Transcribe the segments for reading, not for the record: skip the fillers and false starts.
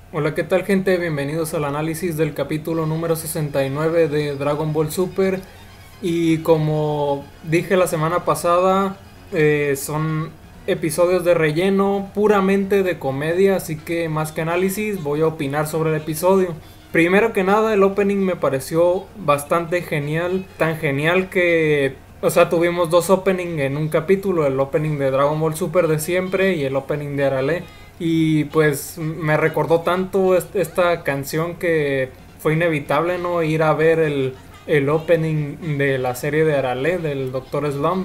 Hola, ¿qué tal, gente? Bienvenidos al análisis del capítulo número 69 de Dragon Ball Super. Y como dije la semana pasada, son episodios de relleno, puramente de comedia, así que más que análisis voy a opinar sobre el episodio. Primero que nada, el opening me pareció bastante genial, tan genial que, o sea, tuvimos dos openings en un capítulo, el opening de Dragon Ball Super de siempre y el opening de Arale. Y pues me recordó tanto esta canción que fue inevitable no ir a ver el opening de la serie de Arale, del Doctor Slump,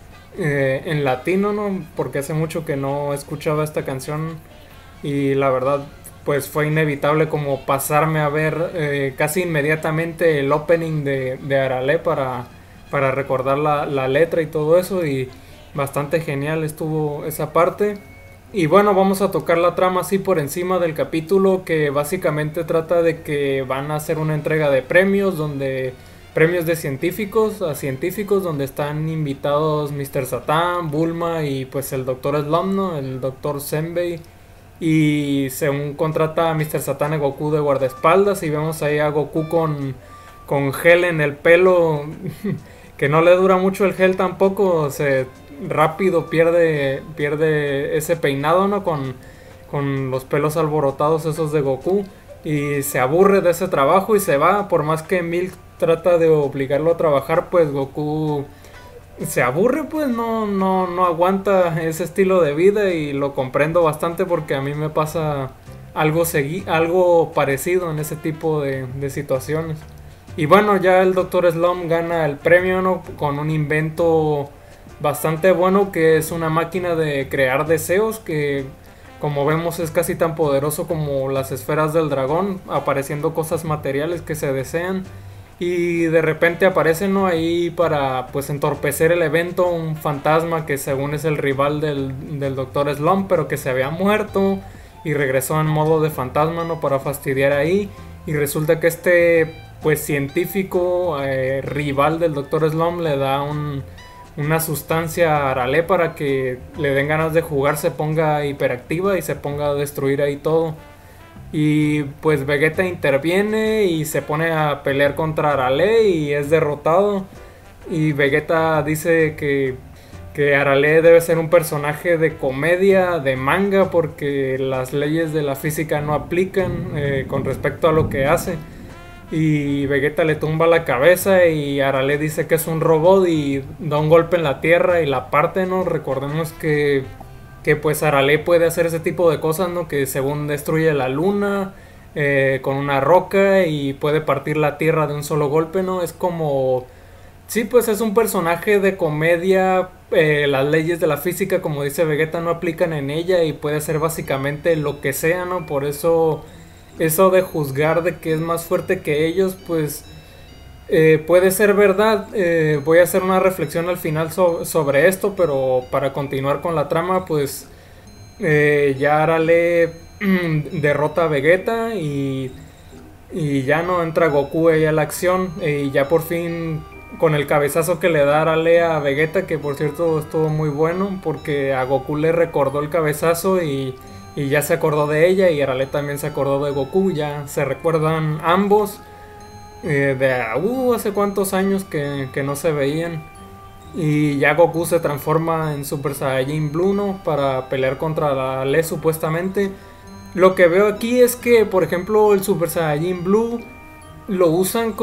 en latino, ¿no? Porque hace mucho que no escuchaba esta canción y la verdad pues fue inevitable como pasarme a ver casi inmediatamente el opening de Arale para recordar la letra y todo eso, y bastante genial estuvo esa parte. Y bueno, vamos a tocar la trama así por encima del capítulo, que básicamente trata de que van a hacer una entrega de premios, donde premios de científicos a científicos, donde están invitados Mr. Satan, Bulma y pues el Doctor Slump, ¿no? El Doctor Senbei. Y según contrata a Mr. Satan a Goku de guardaespaldas, y vemos ahí a Goku con gel en el pelo, que no le dura mucho el gel tampoco, se rápido pierde ese peinado, ¿no? Con los pelos alborotados esos de Goku, y se aburre de ese trabajo y se va. Por más que Milk trata de obligarlo a trabajar, pues Goku se aburre, pues no aguanta ese estilo de vida, y lo comprendo bastante porque a mí me pasa algo parecido en ese tipo de situaciones. Y bueno, ya el Doctor Slump gana el premio, ¿no? Con un invento bastante bueno, que es una máquina de crear deseos que, como vemos, es casi tan poderoso como las esferas del dragón, apareciendo cosas materiales que se desean. Y de repente aparece, ¿no? Ahí para pues entorpecer el evento un fantasma que según es el rival del Doctor Slump, pero que se había muerto y regresó en modo de fantasma, ¿no? Para fastidiar ahí. Y resulta que este pues científico rival del Doctor Slump le da una sustancia a Arale para que le den ganas de jugar, se ponga hiperactiva y se ponga a destruir ahí todo. Y pues Vegeta interviene y se pone a pelear contra Arale y es derrotado. Y Vegeta dice que Arale debe ser un personaje de comedia, de manga, porque las leyes de la física no aplican con respecto a lo que hace. Y Vegeta le tumba la cabeza y Arale dice que es un robot y da un golpe en la tierra y la parte, ¿no? Recordemos que pues Arale puede hacer ese tipo de cosas, ¿no? Que según destruye la luna con una roca y puede partir la tierra de un solo golpe, ¿no? Es como... Sí, pues es un personaje de comedia, las leyes de la física, como dice Vegeta, no aplican en ella y puede hacer básicamente lo que sea, ¿no? Por eso de juzgar de que es más fuerte que ellos, pues puede ser verdad. Voy a hacer una reflexión al final sobre esto, pero para continuar con la trama, pues ya Arale derrota a Vegeta y ya no entra Goku ahí a la acción, y ya por fin con el cabezazo que le da Arale a Vegeta, que por cierto estuvo muy bueno porque a Goku le recordó el cabezazo y ya se acordó de ella, y Arale también se acordó de Goku, ya se recuerdan ambos de hace cuántos años que no se veían. Y ya Goku se transforma en Super Saiyajin Blue, ¿no? Para pelear contra la Le supuestamente. Lo que veo aquí es que, por ejemplo, el Super Saiyajin Blue lo usan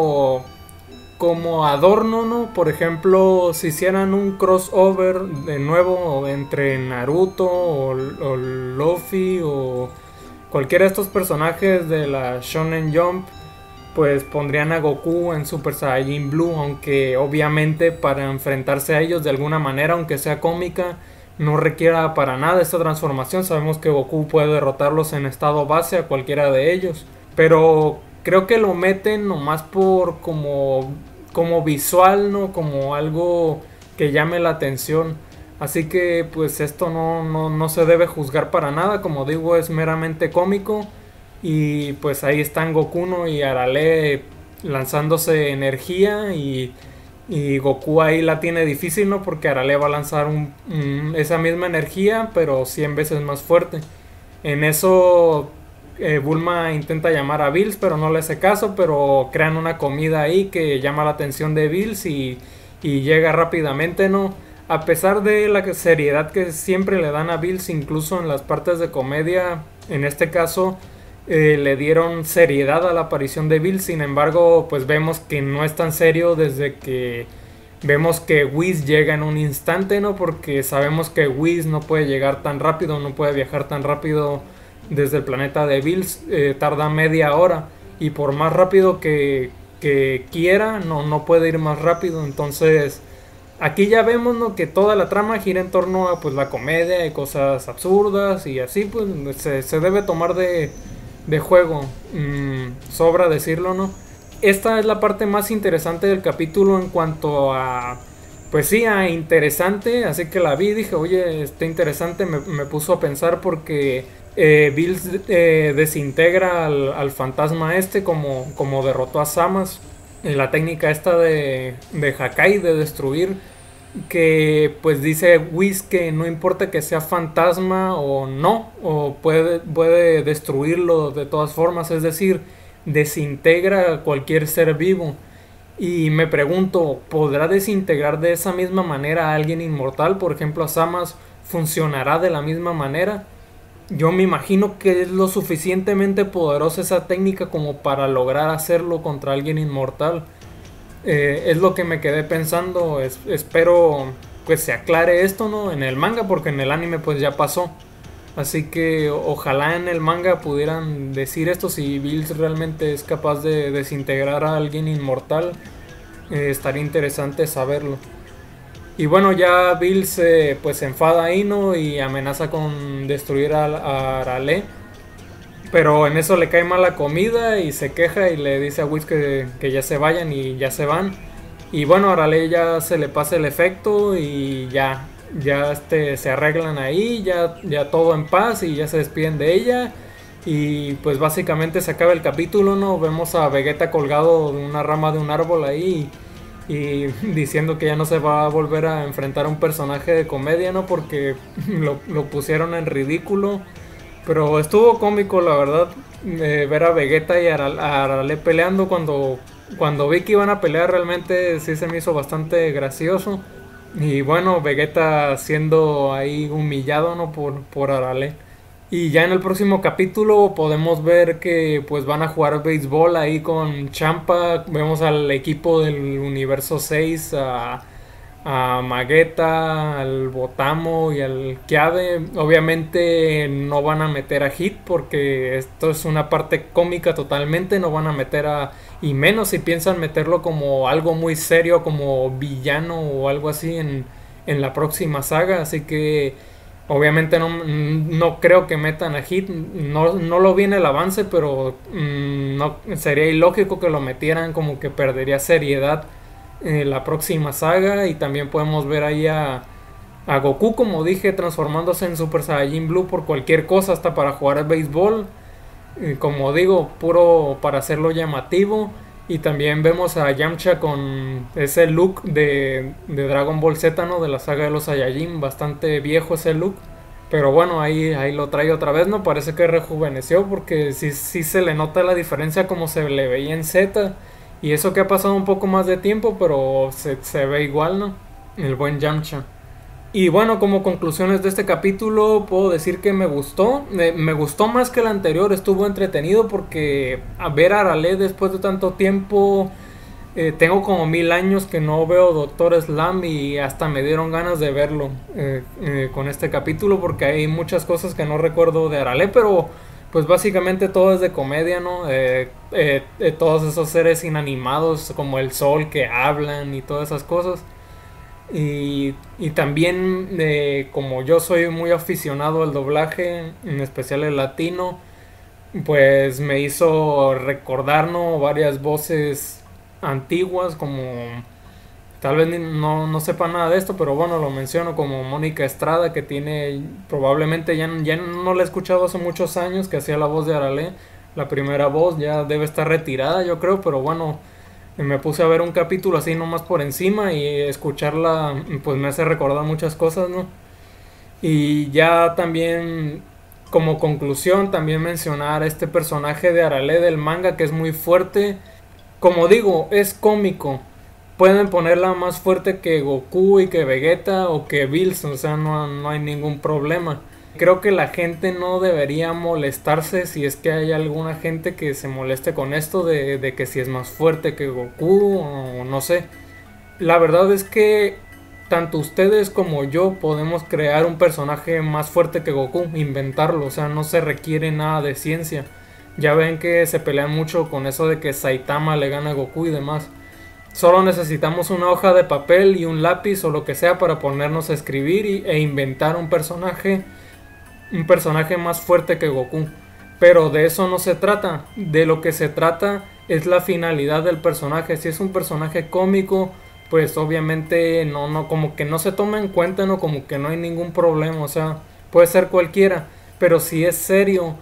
como adorno, ¿no? Por ejemplo, si hicieran un crossover de nuevo entre Naruto o Luffy o cualquiera de estos personajes de la Shonen Jump, pues pondrían a Goku en Super Saiyajin Blue, aunque obviamente para enfrentarse a ellos de alguna manera, aunque sea cómica, no requiera para nada esta transformación. Sabemos que Goku puede derrotarlos en estado base a cualquiera de ellos, pero creo que lo meten nomás por como visual, ¿no? Como algo que llame la atención. Así que pues esto no se debe juzgar para nada, como digo, es meramente cómico. Y pues ahí están Goku, ¿no? Y Arale lanzándose energía, y Goku ahí la tiene difícil, ¿no? Porque Arale va a lanzar esa misma energía, pero 100 veces más fuerte. En eso Bulma intenta llamar a Bills, pero no le hace caso, pero crean una comida ahí que llama la atención de Bills y llega rápidamente, ¿no? A pesar de la seriedad que siempre le dan a Bills, incluso en las partes de comedia, en este caso le dieron seriedad a la aparición de Bills. Sin embargo, pues vemos que no es tan serio desde que vemos que Whis llega en un instante, ¿no? Porque sabemos que Whis no puede llegar tan rápido, no puede viajar tan rápido desde el planeta de Bills, tarda media hora y por más rápido que quiera, no puede ir más rápido. Entonces aquí ya vemos, ¿no?, que toda la trama gira en torno a pues la comedia y cosas absurdas y así pues se debe tomar de juego. Sobra decirlo, ¿no? Esta es la parte más interesante del capítulo en cuanto a, pues sí, a interesante. Así que la vi y dije, oye, está interesante. Me puso a pensar porque Bills desintegra al fantasma como derrotó a Samas. La técnica esta de Hakai, de destruir, que pues dice Whis que no importa que sea fantasma o no, o puede destruirlo de todas formas, es decir, desintegra a cualquier ser vivo. Y me pregunto, ¿podrá desintegrar de esa misma manera a alguien inmortal? Por ejemplo, a Samas, ¿funcionará de la misma manera? Yo me imagino que es lo suficientemente poderosa esa técnica como para lograr hacerlo contra alguien inmortal. Es lo que me quedé pensando. Espero pues se aclare esto, ¿no?, en el manga, porque en el anime pues ya pasó. Así que ojalá en el manga pudieran decir esto, si Bills realmente es capaz de desintegrar a alguien inmortal. Estaría interesante saberlo. Y bueno, ya Bills pues se enfada ahí, ¿no?, y amenaza con destruir a Arale. Pero en eso le cae mal la comida y se queja y le dice a Whis que ya se vayan, y ya se van. Y bueno, a Arale ya se le pasa el efecto y ya se arreglan ahí, ya todo en paz y ya se despiden de ella. Y pues básicamente se acaba el capítulo, ¿no? Vemos a Vegeta colgado de una rama de un árbol ahí y diciendo que ya no se va a volver a enfrentar a un personaje de comedia, ¿no? Porque lo pusieron en ridículo. Pero estuvo cómico, la verdad, ver a Vegeta y a Arale peleando. Cuando vi que iban a pelear, realmente sí se me hizo bastante gracioso. Y bueno, Vegeta siendo ahí humillado, ¿no?, por Arale. Y ya en el próximo capítulo podemos ver que pues van a jugar béisbol ahí con Champa. Vemos al equipo del universo 6, a Magueta, al Botamo y al Kiabe. Obviamente no van a meter a Hit porque esto es una parte cómica totalmente. No van a meter y menos si piensan meterlo como algo muy serio, como villano o algo así en la próxima saga. Así que obviamente no creo que metan a Hit. No lo vi en el avance, pero no sería ilógico que lo metieran, como que perdería seriedad la próxima saga. Y también podemos ver ahí a Goku, como dije, transformándose en Super Saiyajin Blue por cualquier cosa, hasta para jugar al béisbol. Como digo, puro para hacerlo llamativo. Y también vemos a Yamcha con ese look de Dragon Ball Z, ¿no?, de la saga de los Saiyajin. Bastante viejo ese look, pero bueno, ahí lo trae otra vez, ¿no? Parece que rejuveneció, porque sí se le nota la diferencia como se le veía en Z. Y eso que ha pasado un poco más de tiempo, pero se ve igual, ¿no? El buen Yamcha. Y bueno, como conclusiones de este capítulo, puedo decir que me gustó. Me gustó más que el anterior, estuvo entretenido porque a ver a Arale después de tanto tiempo. Tengo como 1000 años que no veo Doctor Slam y hasta me dieron ganas de verlo con este capítulo, porque hay muchas cosas que no recuerdo de Arale, pero pues básicamente todo es de comedia, ¿no? Todos esos seres inanimados como el sol que hablan y todas esas cosas. Y también como yo soy muy aficionado al doblaje, en especial el latino, pues me hizo recordar, ¿no?, varias voces antiguas, como tal vez no sepa nada de esto, pero bueno, lo menciono, como Mónica Estrada, que tiene probablemente ya no la he escuchado hace muchos años, que hacía la voz de Arale, la primera voz. Ya debe estar retirada, yo creo, pero bueno, me puse a ver un capítulo así nomás por encima y escucharla pues me hace recordar muchas cosas, ¿no? Y ya también Como conclusión, también mencionar a este personaje de Arale del manga que es muy fuerte. Como digo, es cómico. Pueden ponerla más fuerte que Goku y que Vegeta o que Bills, o sea, no hay ningún problema. Creo que la gente no debería molestarse si es que hay alguna gente que se moleste con esto de que si es más fuerte que Goku o no sé. La verdad es que tanto ustedes como yo podemos crear un personaje más fuerte que Goku, inventarlo, o sea, no se requiere nada de ciencia. Ya ven que se pelean mucho con eso de que Saitama le gana a Goku y demás. Solo necesitamos una hoja de papel y un lápiz o lo que sea para ponernos a escribir e inventar un personaje más fuerte que Goku. Pero de eso no se trata. De lo que se trata es la finalidad del personaje. Si es un personaje cómico, pues obviamente no, como que no se toma en cuenta, no, como que no hay ningún problema. O sea, puede ser cualquiera. Pero si es serio,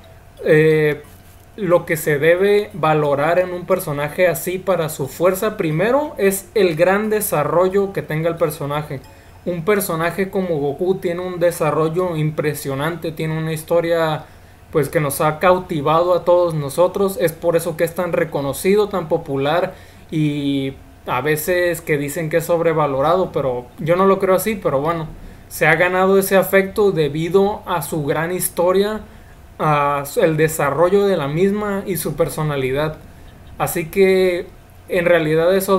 lo que se debe valorar en un personaje así para su fuerza primero es el gran desarrollo que tenga el personaje. Un personaje como Goku tiene un desarrollo impresionante, tiene una historia pues que nos ha cautivado a todos nosotros, es por eso que es tan reconocido, tan popular y a veces que dicen que es sobrevalorado, pero yo no lo creo así, pero bueno, se ha ganado ese afecto debido a su gran historia, a el desarrollo de la misma y su personalidad. Así que en realidad eso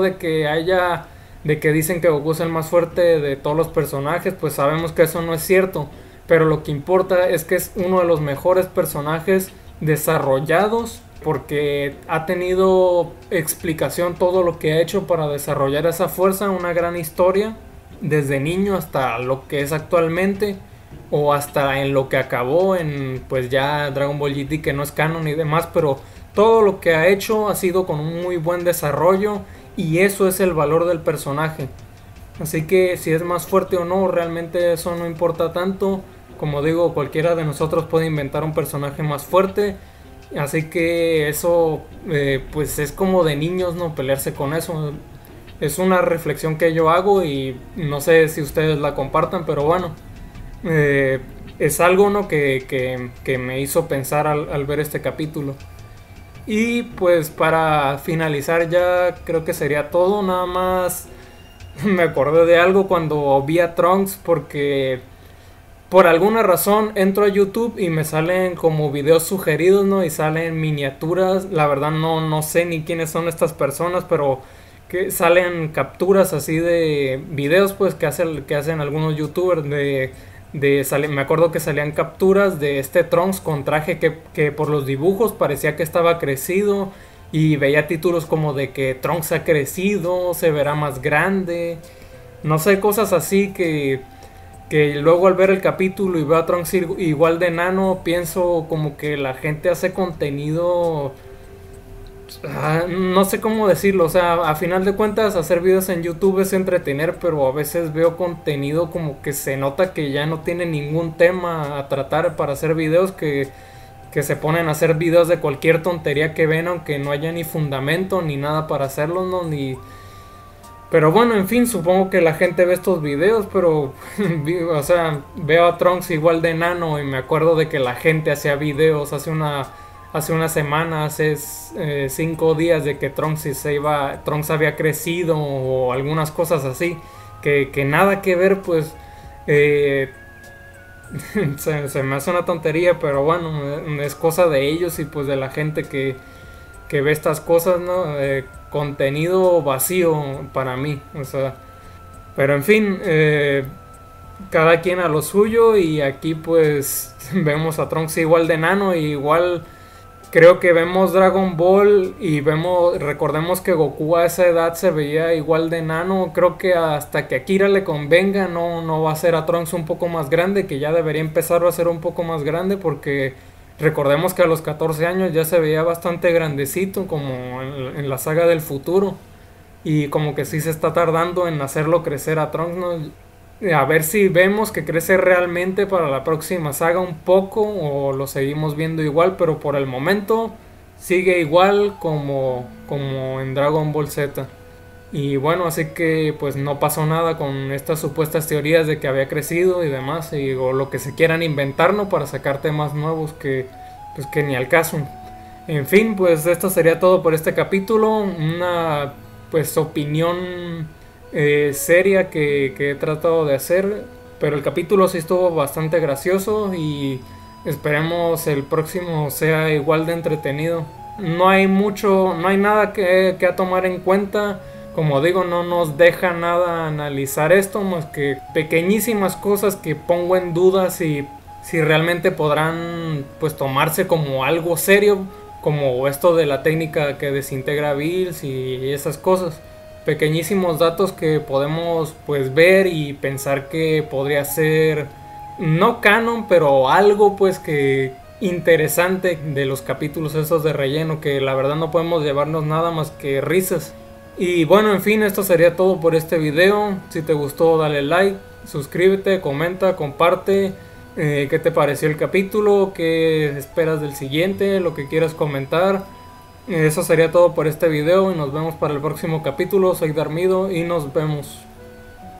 de que dicen que Goku es el más fuerte de todos los personajes, pues sabemos que eso no es cierto. Pero lo que importa es que es uno de los mejores personajes desarrollados porque ha tenido explicación todo lo que ha hecho para desarrollar esa fuerza, una gran historia, desde niño hasta lo que es actualmente o hasta en lo que acabó en pues ya Dragon Ball GT, que no es canon y demás, pero todo lo que ha hecho ha sido con un muy buen desarrollo y eso es el valor del personaje. Así que si es más fuerte o no, realmente eso no importa tanto. Como digo, cualquiera de nosotros puede inventar un personaje más fuerte. Así que eso pues es como de niños, ¿no? Pelearse con eso. Es una reflexión que yo hago y no sé si ustedes la compartan, pero bueno. Es algo, ¿no? que me hizo pensar al ver este capítulo. Y pues para finalizar ya creo que sería todo. Nada más me acordé de algo cuando vi a Trunks porque por alguna razón entro a YouTube y me salen como videos sugeridos, ¿no? Y salen miniaturas. La verdad no sé ni quiénes son estas personas, pero que salen capturas así de videos pues que hacen algunos youtubers me acuerdo que salían capturas de este Trunks con traje que por los dibujos parecía que estaba crecido y veía títulos como de que Trunks ha crecido, se verá más grande, no sé, cosas así que luego al ver el capítulo y veo a Trunks igual de enano, pienso como que la gente hace contenido. No sé cómo decirlo, o sea, a final de cuentas hacer videos en YouTube es entretener, pero a veces veo contenido como que se nota que ya no tiene ningún tema a tratar para hacer videos, que se ponen a hacer videos de cualquier tontería que ven, aunque no haya ni fundamento ni nada para hacerlo, ¿no? Pero bueno, en fin, supongo que la gente ve estos videos, pero o sea, veo a Trunks igual de enano y me acuerdo de que la gente hacía videos hace una semana, hace 5 días de que Trunks había crecido o algunas cosas así, que nada que ver, pues se me hace una tontería, pero bueno, es cosa de ellos y pues de la gente que ve estas cosas, ¿no? Contenido vacío para mí, o sea, pero en fin, cada quien a lo suyo y aquí pues vemos a Trunks igual de enano y igual. Creo que vemos Dragon Ball y recordemos que Goku a esa edad se veía igual de enano. Creo que hasta que Akira le convenga no va a ser a Trunks un poco más grande, que ya debería empezar a ser un poco más grande porque recordemos que a los 14 años ya se veía bastante grandecito como en la saga del futuro. Y como que sí se está tardando en hacerlo crecer a Trunks, ¿no? A ver si vemos que crece realmente para la próxima saga un poco o lo seguimos viendo igual, pero por el momento sigue igual como en Dragon Ball Z. Y bueno, así que pues no pasó nada con estas supuestas teorías de que había crecido y demás, o lo que se quieran inventar, ¿no? Para sacar temas nuevos que pues que ni al caso. En fin, pues esto sería todo por este capítulo. Una pues opinión seria que he tratado de hacer. Pero el capítulo sí estuvo bastante gracioso y esperemos el próximo sea igual de entretenido. No hay mucho, no hay nada que a tomar en cuenta. Como digo, no nos deja nada analizar esto más que pequeñísimas cosas que pongo en duda si realmente podrán pues tomarse como algo serio, como esto de la técnica que desintegra Bills y esas cosas. Pequeñísimos datos que podemos pues ver y pensar que podría ser no canon, pero algo pues que interesante de los capítulos esos de relleno, que la verdad no podemos llevarnos nada más que risas. Y bueno, en fin, esto sería todo por este video. Si te gustó, dale like, suscríbete, comenta, comparte. ¿Qué te pareció el capítulo? ¿Qué esperas del siguiente? Lo que quieras comentar. Eso sería todo por este video y nos vemos para el próximo capítulo. Soy Darmido y nos vemos.